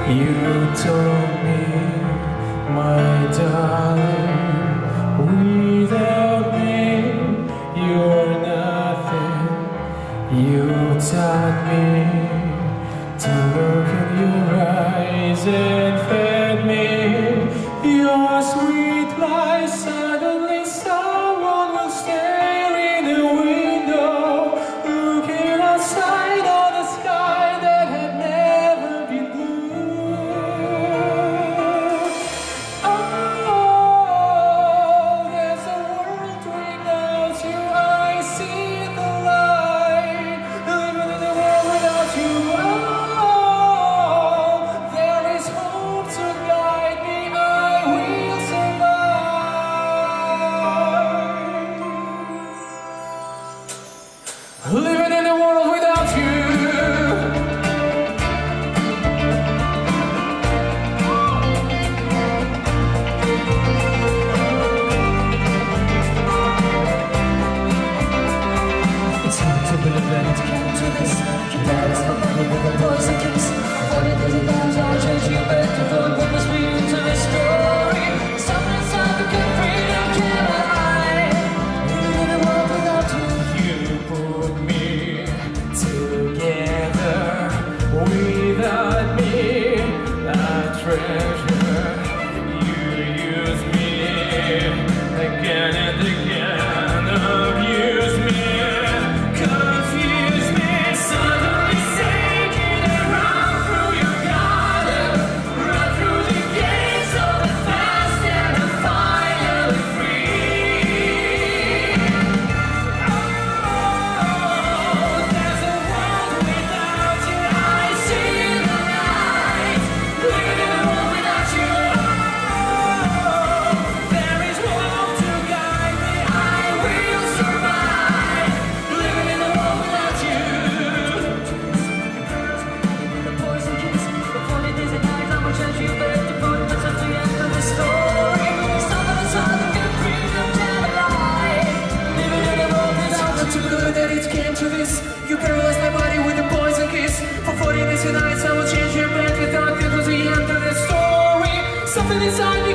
You told me, my darling, without me you're nothing. You taught me to look in your eyes and fed me your sweet lies. Suddenly someone will stare in the window, looking outside on a sky that had never been blue. Oh, there's a world without you. I see the light. Living in a world without you. Oh, there is hope to guide me. I will survive. Living in a world without you. It's hard to believe that it came to this. You died as a money with a poison kiss. What it is about I'll change you back to the what must be into this story. Something inside the good freedom can't lie. Living in a world without you. You put me together. Without me, I treasure. You use me again and again. Abuse me, confuse me. Suddenly sinking and run through your garden, run through the gates of the past, and I'm finally free. Oh, there's a world without you. I see the light. Living in a world without you. Oh, there is hope to guide me. I will survive. Living in a world without you. The poison kiss, the funny days and nights. I will change you back to put just at the end of the story. Something inside the good freedom can't lie. Living in a world without you. Too good that it came to this. You paralyzed my body with a poison kiss. For 40 days and nights I will change your back. I thought it was the end of the story. Something inside